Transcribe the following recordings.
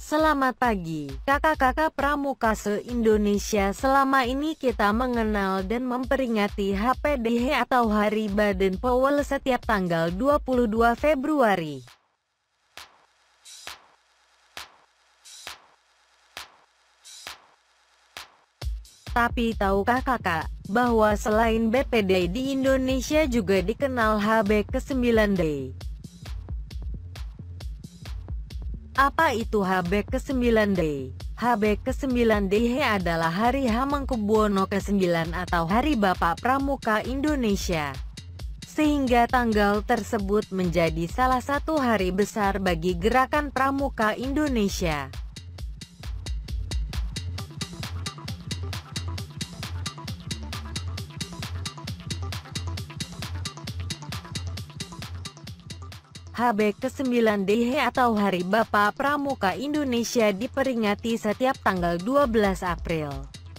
Selamat pagi, kakak-kakak pramuka se-Indonesia. Selama ini kita mengenal dan memperingati HPDH atau Hari Baden Powell setiap tanggal 22 Februari. Tapi tahukah kakak, bahwa selain BPD di Indonesia juga dikenal HB ke-9D? Apa itu HB ke-9D? HB ke-9D adalah Hari Hamengkubuwono ke-9 atau Hari Bapak Pramuka Indonesia. Sehingga tanggal tersebut menjadi salah satu hari besar bagi gerakan pramuka Indonesia. HB ke-9D atau Hari Bapak Pramuka Indonesia diperingati setiap tanggal 12 April.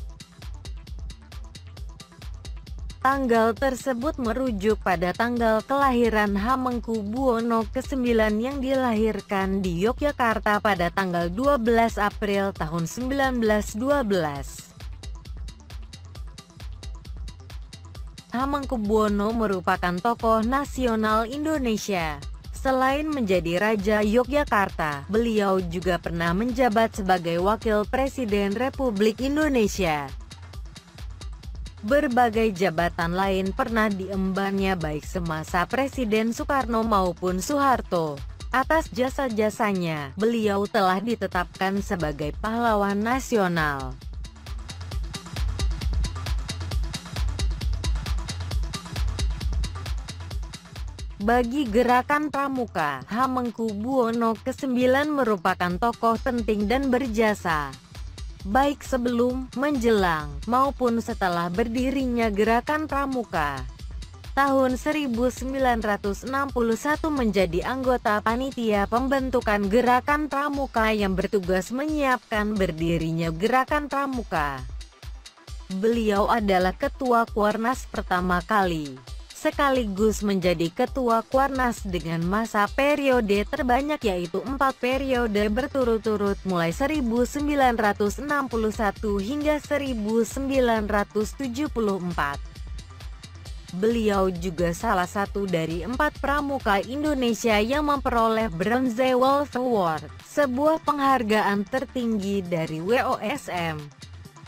Tanggal tersebut merujuk pada tanggal kelahiran Hamengkubuwono ke-9 yang dilahirkan di Yogyakarta pada tanggal 12 April tahun 1912. Hamengkubuwono merupakan tokoh nasional Indonesia. Selain menjadi Raja Yogyakarta, beliau juga pernah menjabat sebagai Wakil Presiden Republik Indonesia. Berbagai jabatan lain pernah diembannya baik semasa Presiden Soekarno maupun Soeharto. Atas jasa-jasanya, beliau telah ditetapkan sebagai pahlawan nasional. Bagi gerakan pramuka, Hamengkubuwono ke-9 merupakan tokoh penting dan berjasa, baik sebelum, menjelang, maupun setelah berdirinya gerakan pramuka. Tahun 1961 menjadi anggota panitia pembentukan gerakan pramuka yang bertugas menyiapkan berdirinya gerakan pramuka. Beliau adalah ketua Kuarnas pertama kali, sekaligus menjadi ketua Kuarnas dengan masa periode terbanyak yaitu 4 periode berturut-turut mulai 1961 hingga 1974. Beliau juga salah satu dari 4 pramuka Indonesia yang memperoleh Bronze Wolf Award, sebuah penghargaan tertinggi dari WOSM.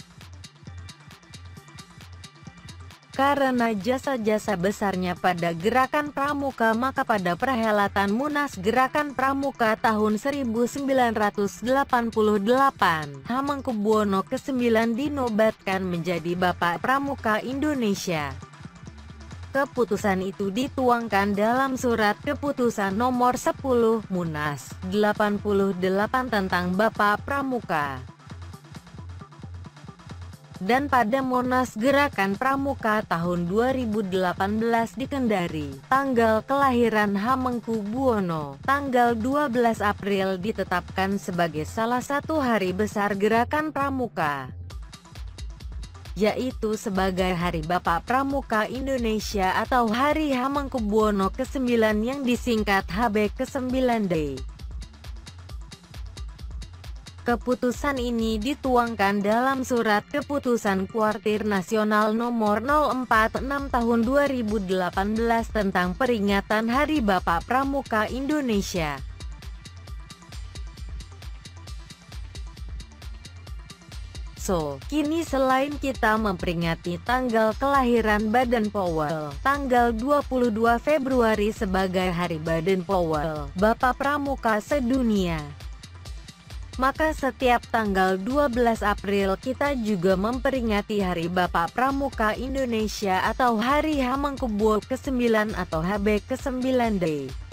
Karena jasa-jasa besarnya pada gerakan pramuka, maka pada perhelatan Munas Gerakan Pramuka tahun 1988, Hamengkubuwono ke-9 dinobatkan menjadi Bapak Pramuka Indonesia. Keputusan itu dituangkan dalam Surat Keputusan Nomor 10 Munas 88 tentang Bapak Pramuka. Dan pada Munas Gerakan Pramuka tahun 2018 di Kendari, tanggal kelahiran Hamengkubuwono, tanggal 12 April ditetapkan sebagai salah satu hari besar gerakan pramuka, yaitu sebagai Hari Bapak Pramuka Indonesia atau Hari Hamengkubuwono ke-9 yang disingkat HB ke-9D. Keputusan ini dituangkan dalam Surat Keputusan Kuartir Nasional Nomor 046 Tahun 2018 tentang peringatan Hari Bapak Pramuka Indonesia. Kini selain kita memperingati tanggal kelahiran Baden Powell, tanggal 22 Februari sebagai Hari Baden Powell, Bapak Pramuka sedunia, maka setiap tanggal 12 April kita juga memperingati Hari Bapak Pramuka Indonesia atau Hari Hamengkubuwono ke-9 atau HB ke-9D.